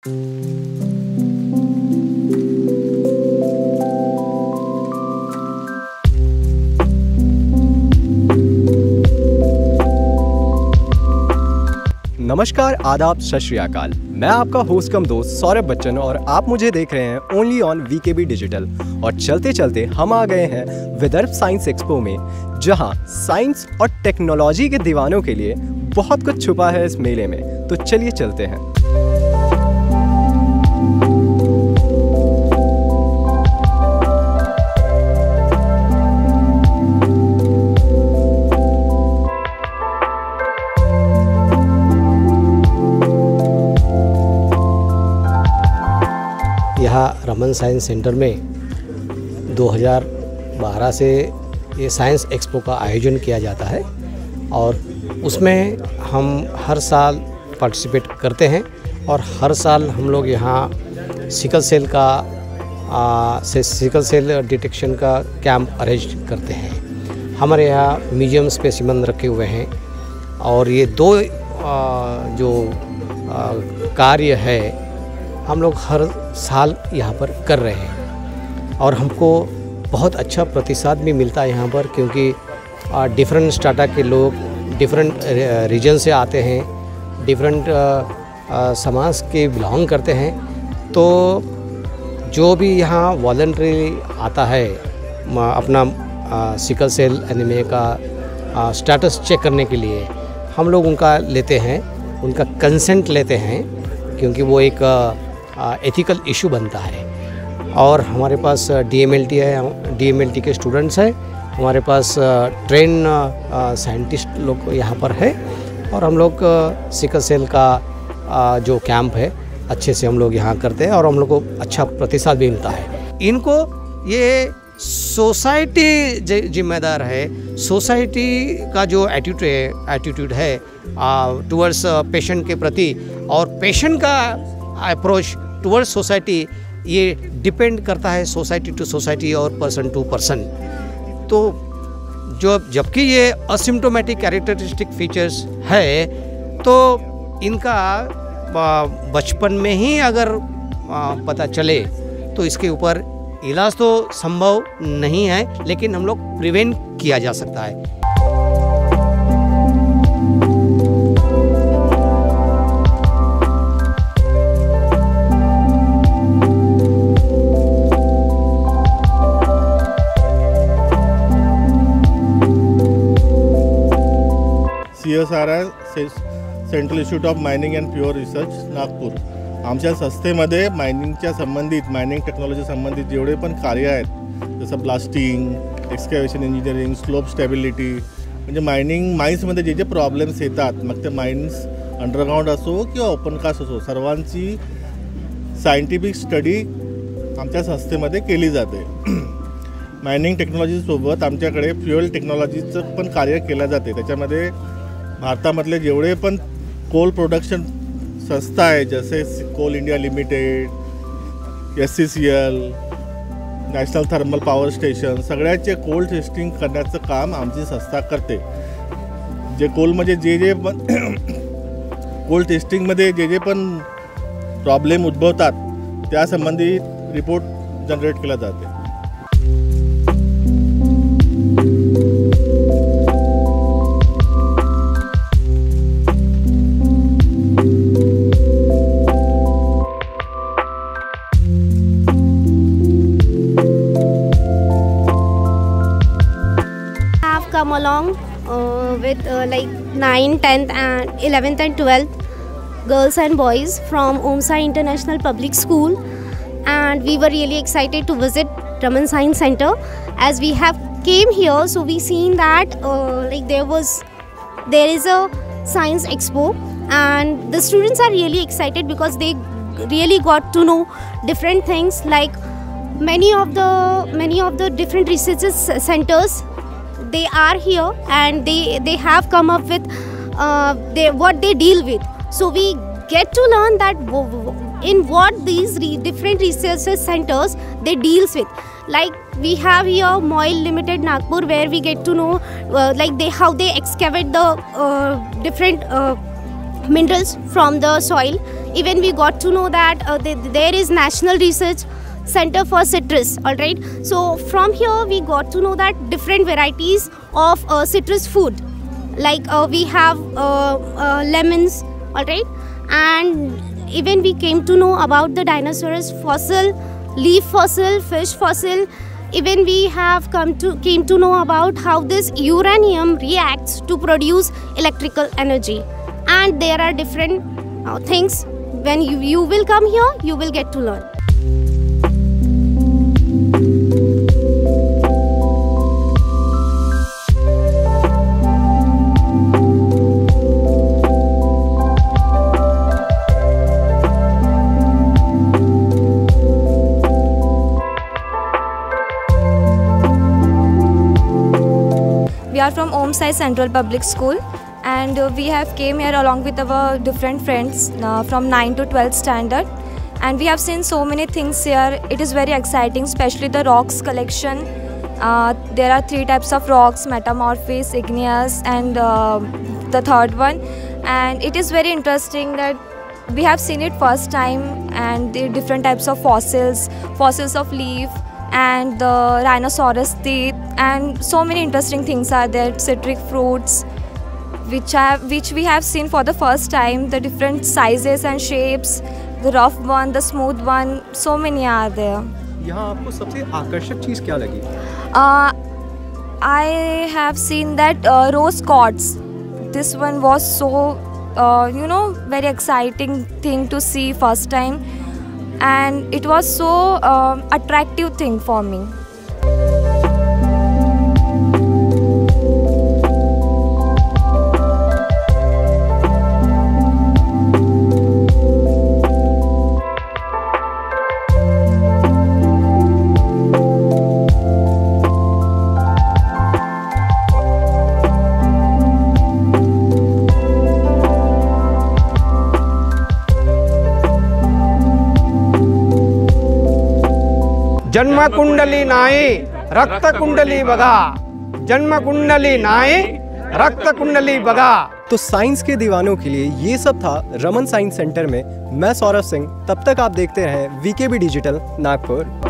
नमस्कार, आदाब, सत श्री अकाल। मैं आपका होस्ट कम दोस्त सौरभ बच्चन और आप मुझे देख रहे हैं ओनली ऑन वीकेबी डिजिटल। और चलते चलते हम आ गए हैं विदर्भ साइंस एक्सपो में, जहां साइंस और टेक्नोलॉजी के दीवानों के लिए बहुत कुछ छुपा है इस मेले में। तो चलिए चलते हैं। यहाँ रमन साइंस सेंटर में 2012 से ये साइंस एक्सपो का आयोजन किया जाता है और उसमें हम हर साल पार्टिसिपेट करते हैं और हर साल हम लोग यहाँ सिकल सेल डिटेक्शन का कैंप अरेंज करते हैं। हमारे यहाँ म्यूजियम स्पेसिमन रखे हुए हैं और ये दो जो कार्य है हम लोग हर साल यहाँ पर कर रहे हैं और हमको बहुत अच्छा प्रतिसाद भी मिलता है यहाँ पर, क्योंकि डिफरेंट स्टाटा के लोग डिफरेंट रीजन से आते हैं, डिफरेंट समाज के बिलोंग करते हैं। तो जो भी यहाँ वॉलंटरी आता है अपना सिकल सेल एनीमिया का स्टेटस चेक करने के लिए, हम लोग उनका लेते हैं, उनका कंसेंट लेते हैं, क्योंकि वो एक एथिकल इशू बनता है। और हमारे पास DMLT है, DMLT के स्टूडेंट्स हैं, हमारे पास ट्रेन साइंटिस्ट लोग यहाँ पर है और हम लोग सिकल सेल का जो कैंप है अच्छे से हम लोग यहाँ करते हैं और हम लोग को अच्छा प्रतिसाद भी मिलता है। इनको ये सोसाइटी जिम्मेदार है, सोसाइटी का जो एटीट्यूड है टुवर्ड्स पेशेंट के प्रति और पेशेंट का अप्रोच टुवर्ड्स सोसाइटी, ये डिपेंड करता है सोसाइटी टू सोसाइटी और पर्सन टू पर्सन। तो जबकि ये असिम्प्टोमेटिक कैरेक्टरिस्टिक फीचर्स है, तो इनका बचपन में ही अगर पता चले तो इसके ऊपर इलाज तो संभव नहीं है, लेकिन हम लोग प्रिवेंट किया जा सकता है। CSRI central institute of mining and pure research Nagpur, आमच्या संस्थेमध्ये मायनिंगच्या संबंधित, मायनिंग टेक्नॉलॉजी संबंधित जेवढे पण कार्य आहेत, जसं blasting, excavation engineering, slope stability, म्हणजे माइन्समध्ये जे प्रॉब्लेम्स येतात, मग ते माइन्स अंडरग्राउंड असो किंवा ओपन कास्ट असो, सर्वांची सायंटिफिक स्टडी आमच्या संस्थेमध्ये केली जाते। मायनिंग टेक्नॉलॉजीसोबत आमच्याकडे फ्युएल टेक्नॉलॉजीचं पण कार्य केलं जाते। त्याच्यामध्ये भारतामधले जेवढे पण कोल प्रोडक्शन संस्था आहे, जसे Coal India Limited, SCCL, national thermal power station, सगळ्याचे कोल टेस्टिंग करण्याचं काम आमची संस्था करते। जे कोलमध्ये जे पण कोल टेस्टिंगमध्ये जे पण प्रॉब्लेम उद्भवतात त्यासंबंधी रिपोर्ट जनरेट केला जाते। Come along with like 9th, 10th and 11th and 12th girls and boys from OMSA International Public School, and we were really excited to visit Raman Science Center. As we have came here, so we seen that like there is a science expo, and the students are really excited because they really got to know different things, like many of the different research centers. They are here and they have come up with what they deal with. So we get to learn that in what these different research centers they deals with. Like we have here Moil Limited Nagpur, where we get to know like how they excavate the different minerals from the soil even we got to know that there is National Research Center for Citrus, all right. So from here we got to know that different varieties of citrus food, like we have lemons, all right, and even we came to know about the dinosaurs fossil, leaf fossil, fish fossil. Even we have came to know about how this uranium reacts to produce electrical energy, and there are different things. When you will come here, you will get to learn. We are from Om Sai Central Public School, and we have came here along with our different friends from 9 to 12th standard, and we have seen so many things here. It is very exciting, especially the rocks collection. There are 3 types of rocks: metamorphic, igneous, and the third one. And it is very interesting that we have seen it first time, and the different types of fossils of leaf, and the rhinoceros teeth, and so many interesting things are there. Citric fruits, which we have seen for the first time, the different sizes and shapes, the rough one, the smooth one, so many are there. यहाँ आपको सबसे आकर्षक चीज़ क्या लगी? I have seen that rose quartz. This one was so very exciting thing to see first time, and it was so attractive thing for me. जन्मकुंडली नाही रक्तकुंडली बघा, जन्मकुंडली नाही रक्तकुंडली बघा। तो साइंस के दीवानों के लिए ये सब था रमन साइंस सेंटर में। मैं सौरभ सिंह, तब तक आप देखते रहें वीकेबी डिजिटल नागपुर।